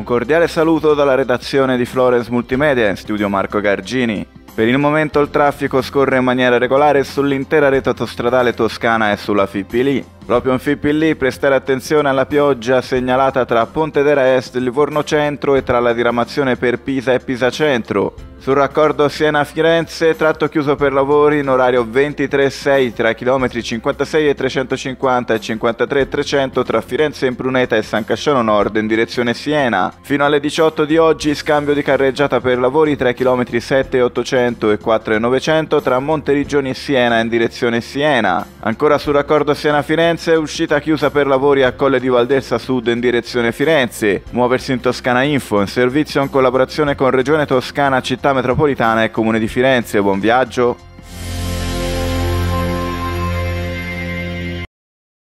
cordiale saluto dalla redazione di Florence Multimedia, in studio Marco Gargini. Per il momento il traffico scorre in maniera regolare sull'intera rete autostradale toscana e sulla Fipili. Proprio in Fipili prestare attenzione alla pioggia segnalata tra Pontedera Est e Livorno Centro e tra la diramazione per Pisa e Pisa Centro. Sul raccordo Siena-Firenze, tratto chiuso per lavori in orario 23.6 tra km 56 e 350 e 53 e 300 tra Firenze Impruneta e San Casciano Nord in direzione Siena. Fino alle 18 di oggi scambio di carreggiata per lavori tra km 7 e 800 e 4 e 900 tra Monteriggioni e Siena in direzione Siena. Ancora sul raccordo Siena-Firenze, uscita chiusa per lavori a Colle di Valdelsa Sud in direzione Firenze. Muoversi in Toscana Info, in servizio in collaborazione con Regione Toscana, Città Metropolitana e Comune di Firenze. Buon viaggio!